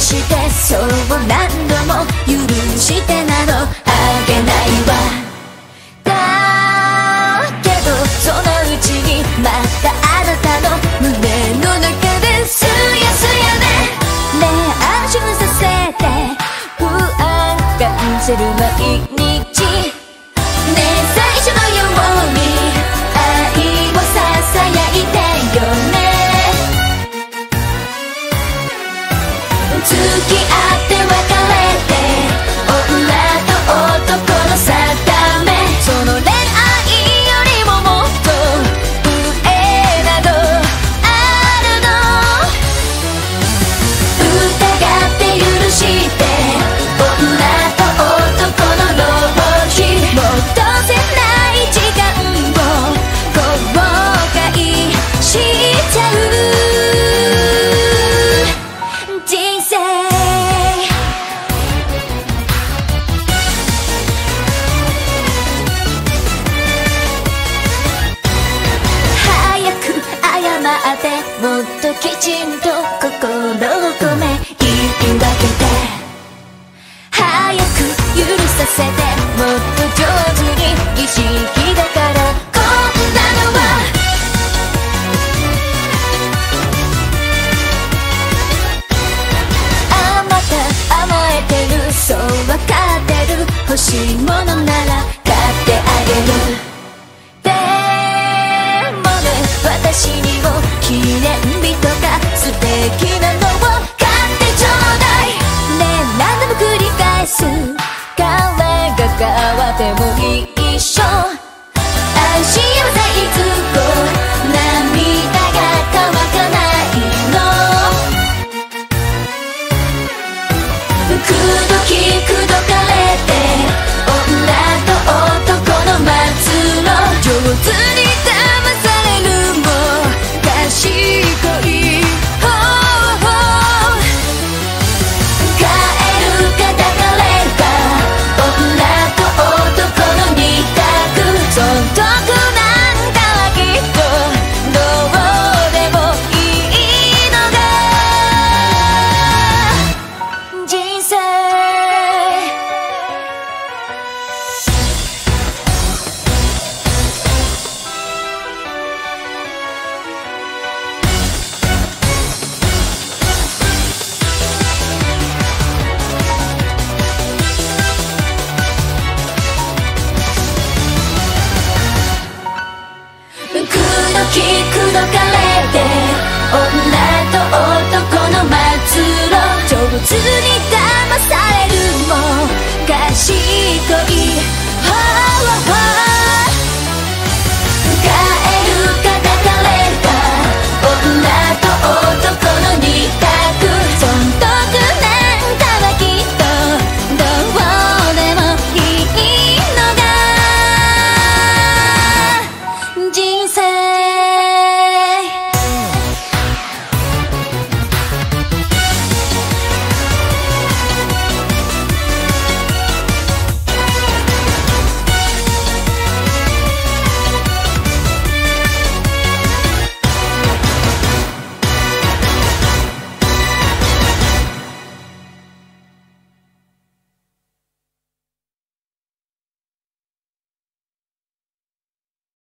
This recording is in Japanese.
してそう何度も許してなどあげないわ。だけどそのうちにまたあなたの胸の中ですやすやでねえ安心させて不安感じる毎日ねえ最初のように愛をささやいてよね。付き合って別れて女と男の定めその恋愛よりももっと上などあるの。疑って許して女と男の浪費戻せない時間を後悔しちゃう人生。早く謝ってもっときちんと心を込め言い分けて早く許させてもっと上手に儀式だからこんなのはあまた甘えてるそうわかってる欲しいものなら買ってあげる。